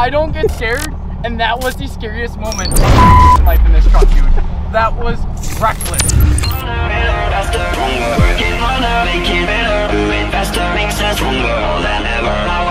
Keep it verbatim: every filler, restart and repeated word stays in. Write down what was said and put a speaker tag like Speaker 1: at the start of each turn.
Speaker 1: I don't get scared, and that was the scariest moment of my life in this truck, dude. That was reckless.
Speaker 2: Working harder, making better, doing faster, makes us stronger, all that ever.